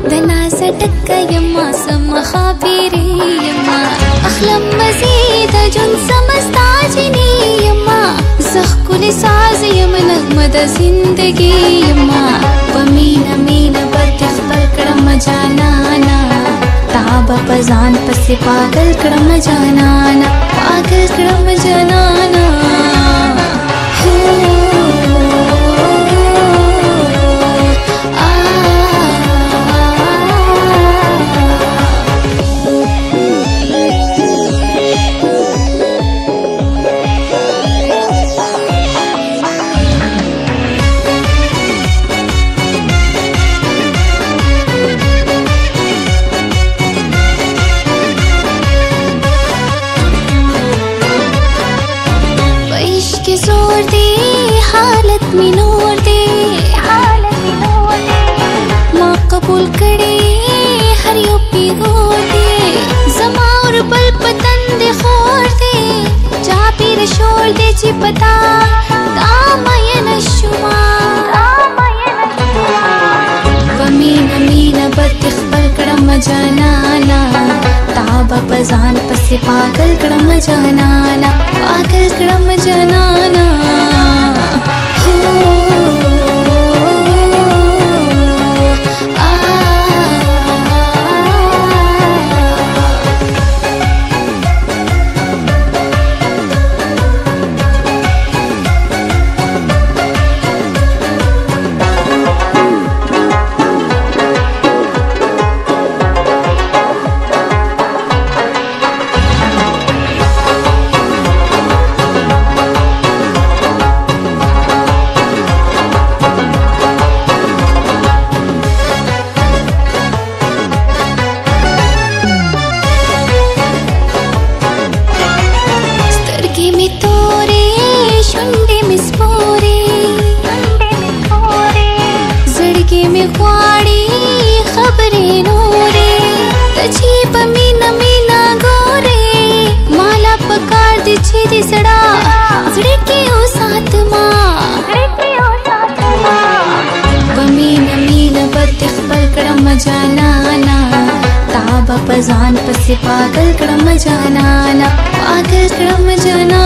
دنا سټک یما سم خابری یما اخلم مزید جن سمستا جنی یما زخ کل ساز یم نغمه د زندگی یما پمینا مینا بد خبر کړم جانانا تاب پزان پس پاگل کړم جانانا پاگل کړم جانانا जोर दे हालत में नूर दे माँ कबूल करे हर यो पिगोर दे जमा और बल पतन दे खोर दे जा पीर शोर दे ची पता दामयन शुमा बमीन मीन बद खबर करम जनाना ताबा पजान पसे पागल करम जनाना पागल करम जनाना जनाना ताबा पजान पसे पागल करम जनाना पागल करम जना